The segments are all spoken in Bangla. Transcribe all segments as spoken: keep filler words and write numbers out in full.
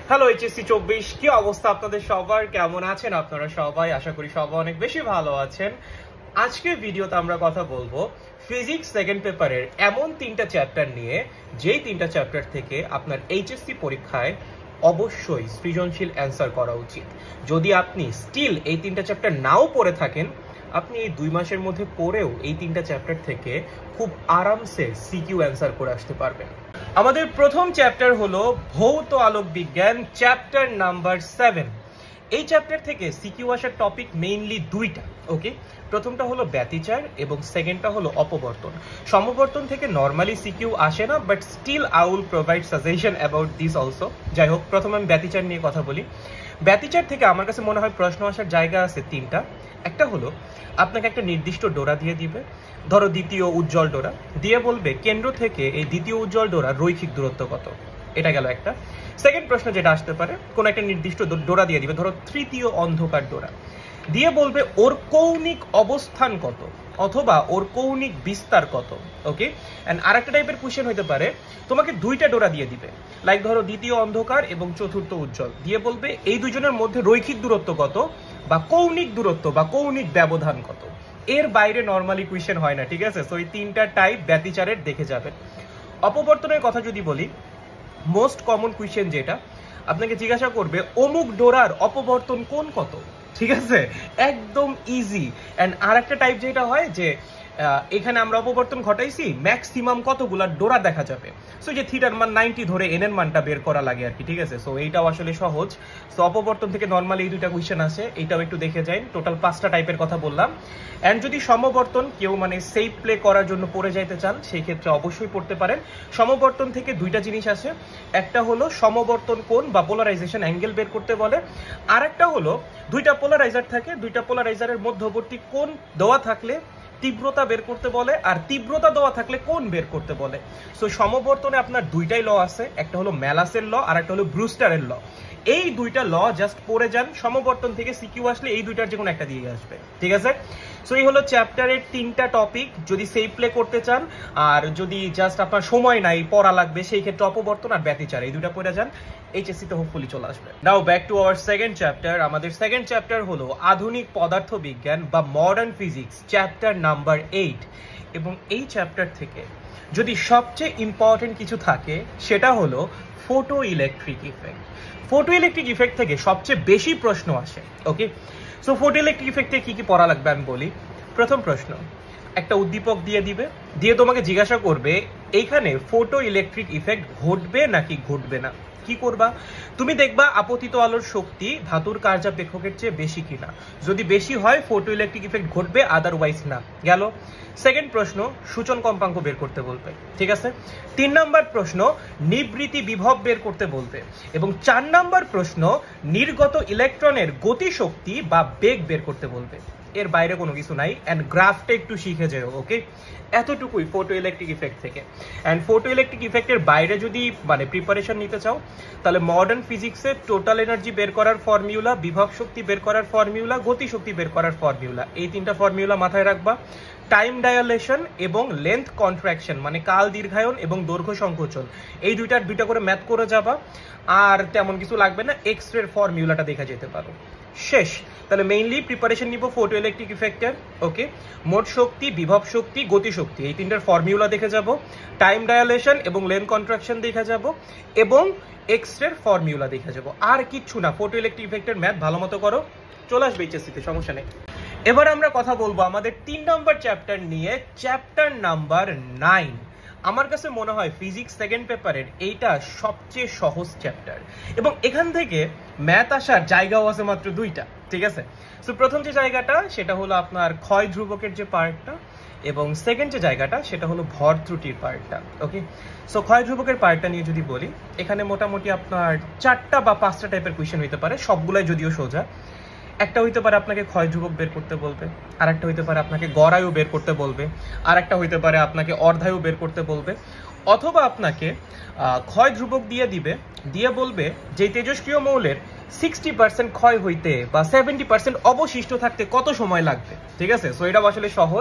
হ্যালো এইচএসসি চব্বিশ, কি অবস্থা আপনাদের সবার? কেমন আছেন আপনারা সবাই? আশা করি সবাই অনেক বেশি ভালো আছেন। আজকের ভিডিওতে আমরা কথা বলবো ফিজিক্স সেকেন্ড পেপারের এমন তিনটা চ্যাপ্টার নিয়ে, যেই তিনটা চ্যাপ্টার থেকে আপনার এইচএসসি পরীক্ষায় অবশ্যই সৃজনশীল অ্যান্সার করা উচিত। যদি আপনি স্টিল এই তিনটা চ্যাপ্টার নাও পড়ে থাকেন, আপনি এই দুই মাসের মধ্যে পড়েও এই তিনটা চ্যাপ্টার থেকে খুব আরামসে সিকিউ অ্যান্সার করে আসতে পারবেন। আমাদের প্রথম চ্যাপ্টার হলো ভৌত আলোক বিজ্ঞান, চ্যাপ্টার নাম্বার সেভেন। এই চ্যাপ্টার থেকে সিকিউ আসার টপিক মেইনলি দুইটা। ওকে, প্রথমটা হলো ব্যতিচার এবং সেকেন্ডটা হলো অপবর্তন। সমবর্তন থেকে নর্মালি সিকিউ আসে না, but still I will provide suggestion about this also. যাই হোক, প্রথমে আমি ব্যতিচার নিয়ে কথা বলি। ব্যতিচার থেকে আমার কাছে মনে হয় প্রশ্ন আসার জায়গা আছে তিনটা। একটা হলো আপনাকে একটা নির্দিষ্ট ডোরা দিয়ে দিবে, ধরো দ্বিতীয় উজ্জ্বল ডোরা, দিয়ে বলবে কেন্দ্র থেকে এই দ্বিতীয় উজ্জ্বল ডোরা রৈখিক দূরত্ব কত। এটা গেল একটা। সেকেন্ড প্রশ্ন যেটা আসতে পারে, কোন একটা নির্দিষ্ট ডোরা দিয়ে দিবে, ধরো তৃতীয় অন্ধকার ডোরা, দিয়ে বলবে ওর কৌণিক অবস্থান কত অথবা ওর কৌণিক বিস্তার কত। ওকে, এন্ড আরেকটা টাইপের কোশ্চেন হতে পারে, তোমাকে দুইটা ডোরা দিয়ে দিবে, লাইক ধরো দ্বিতীয় অন্ধকার এবং চতুর্থ উজ্জ্বল, দিয়ে বলবে এই দুজনের মধ্যে রৈখিক দূরত্ব কত বা কৌণিক দূরত্ব বা কৌণিক ব্যবধান কত। এর বাইরে নর্মালি কোশ্চেন হয় না, ঠিক আছে? সো এই তিনটা টাইপ ব্যতিচারের দেখে যাবেন। অপবর্তনের কথা যদি বলি, মোস্ট কমন কোশ্চেন যেটা আপনাকে জিজ্ঞাসা করবে, অমুক ডোরার অপবর্তন কোণ কত, ঠিক আছে? একদম ইজি। এন্ড আর একটা টাইপ যেটা হয় যে এখানে আমরা অপবর্তন ঘটাইছি, ম্যাক্সিমাম কতগুলা ডোরা দেখা যাবে। সো যে থিটার মান নাইনটি ধরে এন এর মানটা বের করা লাগে আর কি, ঠিক আছে? সো এইটাও আসলে সহজ। সো অপবর্তন থেকে নর্মালি এই দুইটা কোয়েশ্চেন আসে, এইটাও একটু দেখে যাই। টোটাল পাঁচটা টাইপের কথা বললাম। এন্ড যদি সমবর্তন কেউ মানে সেফ প্লে করার জন্য পড়ে যাইতে চান, সেই ক্ষেত্রে অবশ্যই পড়তে পারেন। সমবর্তন থেকে দুইটা জিনিস আসে, একটা হলো সমবর্তন কোণ বা পোলারাইজেশন অ্যাঙ্গেল বের করতে বলে, আর একটা হলো দুইটা পোলারাইজার থাকে, দুইটা পোলারাইজারের মধ্যবর্তী কোণ দেওয়া থাকলে তীব্রতা বের করতে বলে, আর তীব্রতা দেওয়া থাকলে কোণ বের করতে বলে। সো সমবর্তনে আপনার দুইটাই ল আছে, একটা হলো ম্যালাসের ল আর একটা হলো ব্রুস্টারের ল। এই দুইটা ল জাস্ট পড়ে যান, সমবর্তন থেকে সিকিউ আসলে এই দুইটার যে কোনো একটা দিয়ে আসবে, ঠিক আছে? সো এই হলো চ্যাপ্টারের তিনটা টপিক। যদি সেফ প্লে করতে চান আর যদি জাস্ট আপনার সময় নাই, পড়া লাগবে, সেই ক্ষেত্রে অপবর্তন আর ব্যতিচার এই দুইটা পড়ে যান, এইচএসসি তে হোপফুলি চলে আসবে। Now back to our second chapter. আমাদের সেকেন্ড চ্যাপ্টার হলো আধুনিক পদার্থ বিজ্ঞান বা modern physics, chapter number eight. এবং এই চ্যাপ্টার থেকে যদি সবচেয়ে ইম্পর্টেন্ট কিছু থাকে, সেটা হলো photo electric effect. Photo electric effect থেকে সবচেয়ে বেশি প্রশ্ন আসে। ওকে, সো ফটো ইলেকট্রিক ইফেক্টে কি কি পড়া লাগবে আমি বলি। প্রথম প্রশ্ন, একটা উদ্দীপক দিয়ে দিবে, দিয়ে তোমাকে জিজ্ঞাসা করবে এইখানে ফটো ইলেকট্রিক ইফেক্ট ঘটবে নাকি ঘটবে না। কি করবা? তুমি দেখবা আপতিত আলোর শক্তি ধাতুর কার্যাপেক্ষকের চেয়ে বেশি কিনা। যদি বেশি হয় ফটো ইলেকট্রিক ইফেক্ট ঘটবে, আদারওয়াইজ না। গেল। সেকেন্ড প্রশ্ন, সূচন কম্পাঙ্ক বের করতে বলবে, ঠিক আছে? তিন নম্বর প্রশ্ন, নিবৃত্তি বিভব বের করতে বলবে। এবং চার নম্বর প্রশ্ন, নির্গত ইলেকট্রনের গতিশক্তি বা বেগ বের করতে বলবে। এর বাইরে কোনো কিছু নাই। এন্ড গ্রাফটা একটু শিখে যাও। ওকে, এতটুকুই ফটো ইলেকট্রিক ইফেক্ট থেকে। এন্ড ফটো ইলেকট্রিক ইফেক্টের বাইরে যদি মানে প্রিপারেশন নিতে চাও, তাহলে মডার্ন ফিজিক্সের টোটাল এনার্জি বের করার ফর্মুলা, বিভব শক্তি বের করার ফর্মুলা, গতি শক্তি বের করার ফর্মুলা, এই তিনটা ফর্মুলা মাথায় রাখবা। টাইম ডায়ালেশন এবং লেন্থ কন্ট্রাকশন মানে কাল দীর্ঘায়ন এবং দৈর্ঘ্য সংকোচন, এই দুইটার দুইটা করে ম্যাথ করে যাবা। আর তেমন কিছু লাগবে না, এক্স রের ফর্মুলাটা দেখা যেতে পারো। শেষ। তাহলে মেইনলি প্রিপারেশন নিব ফটো ইলেকট্রিক ইফেক্টের। ওকে, মোট শক্তি, বিভব শক্তি, গতি শক্তি, এই তিনটার ফর্মুলা দেখে যাব, টাইম ডায়ালেশন এবং লেন্থ কন্ট্রাকশন দেখে যাব, এবং এক্স রের ফর্মুলা দেখে যাব। আর কিচ্ছু না, ফটো ইলেকট্রিক ইফেক্টের ম্যাথ ভালো মতো করো, চলে আসবে এইচএসসিতে, সমস্যা নেই। এবার আমরা কথা বলবো আমাদের তিন নম্বর চ্যাপ্টার নিয়ে, চ্যাপ্টার নাম্বার নাইন। আমার কাছে মনে হয় ফিজিক্স সেকেন্ড পেপারের এইটা সবচেয়ে সহজ চ্যাপ্টার, এবং এখান থেকে ম্যাথ আসার জায়গাও আছে মাত্র দুইটা, ঠিক আছে? সো প্রথম যে জায়গাটা সেটা হলো আপনার ক্ষয় ধ্রুবকের যে পার্টটা, এবং সেকেন্ড যে জায়গাটা সেটা হলো ভর ত্রুটির পার্টটা। ওকে, সো ক্ষয় ধ্রুবকের পার্টটা নিয়ে যদি বলি, এখানে মোটামুটি আপনার চারটা বা পাঁচটা টাইপের কোয়েশ্চেন হইতে পারে, সবগুলাই যদিও সোজা। একটা হইতে পারে আপনাকে ক্ষয় ধ্রুবক বের করতে বলবে, আর একটা হইতে পারে আপনাকে গড়ায়ু বের করতে বলবে, আর একটা হইতে পারে আপনাকে অর্ধায়ু বের করতে বলবে, অথবা আপনাকে ক্ষয় ধ্রুবক দিয়ে দিবে, দিয়ে বলবে যে তেজস্ক্রিয় মৌলের সিক্সটি পার্সেন্ট ক্ষয় হইতে বা সেভেন্টি পার্সেন্ট অবশিষ্ট থাকতে কত সময় লাগবে, ঠিক আছে? সো এটা আসলে সহজ।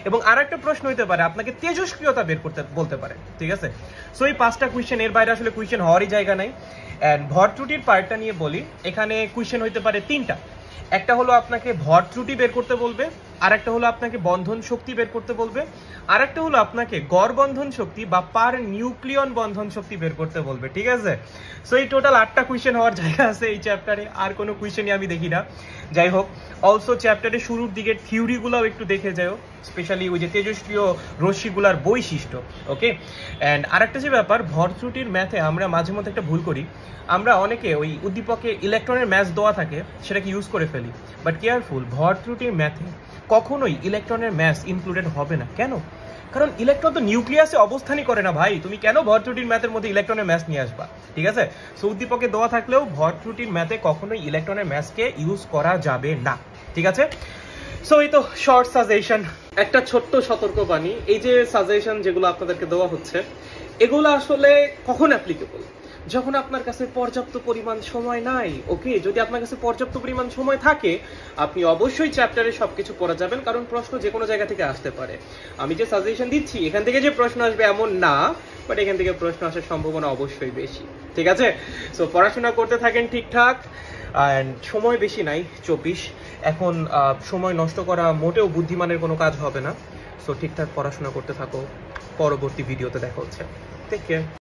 এবং আর একটা প্রশ্ন হইতে পারে আপনাকে তেজস্ক্রিয়তা বের করতে বলতে পারে, ঠিক আছে। সো এই পাঁচটা কোয়েশ্চেন, এর বাইরে আসলে কোয়েশ্চেন হওয়ারই জায়গা নাই। অ্যান্ড ভর ত্রুটির পার্টটা নিয়ে বলি, এখানে কোয়েশ্চেন হইতে পারে তিনটা। একটা হলো আপনাকে ভর ত্রুটি বের করতে বলবে, আর একটা হলো আপনাকে বন্ধন শক্তি বের করতে বলবে, আর একটা হলো আপনাকে গড় বন্ধন শক্তি বা পার নিউক্লিয়ন বন্ধন শক্তি বের করতে বলবে, ঠিক আছে। সো এই টোটাল আটটা কোয়েশ্চেন হওয়ার জায়গা আছে এই চ্যাপ্টারে, আর কোনো কোয়েশ্চেনই আমি দেখি না। যাই হোক, অলসো চ্যাপ্টারের শুরুর দিকের থিওরিগুলোও একটু দেখে যাও, স্পেশালি ওই যে তেজস্ক্রিয় রশ্মিগুলার বৈশিষ্ট্য, ওকে। অ্যান্ড আরেকটা যে ব্যাপার, ভর ত্রুটির ম্যাথে আমরা মাঝে মধ্যে একটা ভুল করি, আমরা অনেকে ওই উদ্দীপকে ইলেকট্রনের ম্যাথ দেওয়া থাকে সেটাকে ইউজ করে ফেলি, বাট কেয়ারফুল, ভর ত্রুটির ম্যাথে কখনোই ইলেকট্রনের ম্যাথ ইনক্লুডেড হবে না। কেন? কারণ ইলেকট্রন তো নিউক্লিয়াসে অবস্থানই করে না ভাই, তুমি কেন ভর ত্রুটির ম্যাথের মধ্যে ইলেকট্রনের ম্যাথ নিয়ে আসবা, ঠিক আছে। সো উদ্দীপকে দেওয়া থাকলেও ভর ত্রুটির ম্যাথে কখনোই ইলেকট্রনের ম্যাথকে ইউজ করা যাবে না, ঠিক আছে। সো এই তো শর্ট সাজেশন, একটা ছোট্ট সতর্কবাণী, এই যে সাজেশন যেগুলো আপনাদেরকে দেওয়া হচ্ছে এগুলো আসলে কখন অ্যাপ্লিকেবল? যখন আপনার কাছে পর্যাপ্ত পরিমাণ সময় নাই, ওকে। যদি আপনার কাছে পর্যাপ্ত পরিমাণ সময় থাকে আপনি অবশ্যই চ্যাপ্টারে সবকিছু পড়া যাবেন, কারণ প্রশ্ন যে কোনো জায়গা থেকে আসতে পারে। আমি যে সাজেশন দিচ্ছি এখান থেকে যে প্রশ্ন আসবে এমন না, বাট এখান থেকে প্রশ্ন আসার সম্ভাবনা অবশ্যই বেশি, ঠিক আছে। সো পড়াশোনা করতে থাকেন ঠিকঠাক, অ্যান্ড সময় বেশি নাই, চব্বিশ, এখন সময় নষ্ট করা মোটেও বুদ্ধিমানের কোনো কাজ হবে না। সো ঠিকঠাক পড়াশোনা করতে থাকো, পরবর্তী ভিডিওতে দেখা হচ্ছে, টেক কেয়ার।